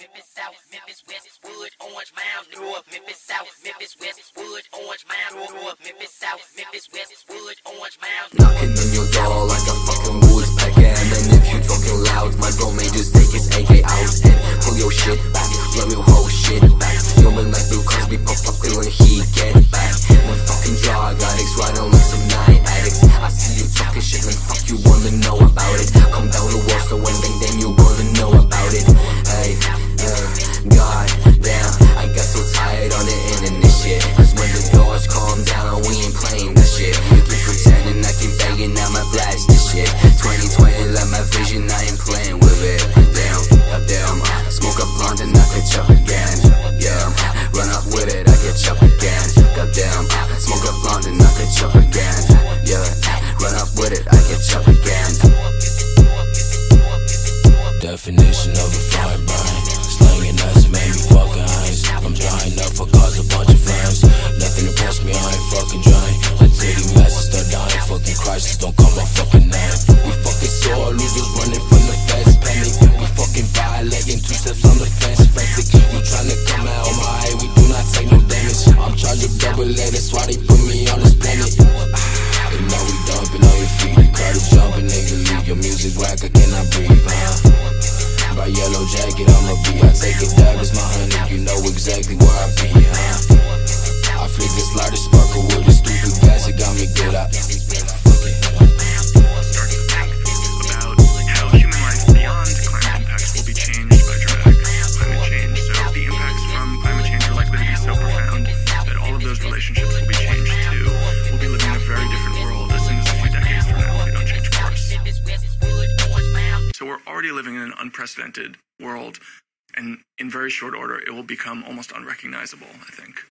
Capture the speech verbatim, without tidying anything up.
Memphis South, Memphis West, Wood, Orange, Mound, North, Memphis South, Memphis West, Wood, Orange, Mound, North, Memphis South, Memphis West, Wood, Orange, Mound. Knocking on your door like a fucking woodpecker, and then if you talking loud, my bro may just take his A K out and pull your shit back, blow your whole shit back. Human like Bill Cosby, pop up when he get back. When fucking drug addicts riding like some night addicts. I see you talking shit, man, fuck you wanna know about it. Come down to war, so when bang then you wanna know about it. Hey, uh, god damn, I got so tired on the internet shit. Cause when the doors calm down, we ain't playing that shit. You keep pretending I keep banging, now my blast this shit. Twenty twenty, like my vision, I ain't playing with it. Damn, goddamn, smoke a blunt and I can chop again. Yeah, run up with it, I can chop again. Goddamn, smoke a blunt and I can chop again. Yeah, run up with it, I can chop again. Definition of a fire burn, slanging nuts made me fucking high. I'm drying up for cause a bunch of flames. Nothing impressed me, I ain't fucking drying. Until these masses start dying, fucking crisis don't call my fucking name. We fucking sore losers running from the feds, panic. We fucking violating, two steps on the fence, frantic. You tryna come out on my way, we do not take no damage. I'm charged up double A, that's why they put me on this planet. And now we dumping on your feet, the crowd is jumping, nigga, leave your music whack, I cannot breathe, huh? By yellow jacket, I'ma be. I take a dab, it's my honey, you know exactly where I be, huh? I flick this lighter sparkle with this stupid gas, it got me good. I Start to think about how human life beyond climate impacts will be changed by drag climate change. So the impacts from climate change are likely to be so profound that all of those relationships will be changed too. We'll be living in a very different world as soon as a few decades from now if we don't change course. So we're already living in an unprecedented world, and in very short order, it will become almost unrecognizable, I think.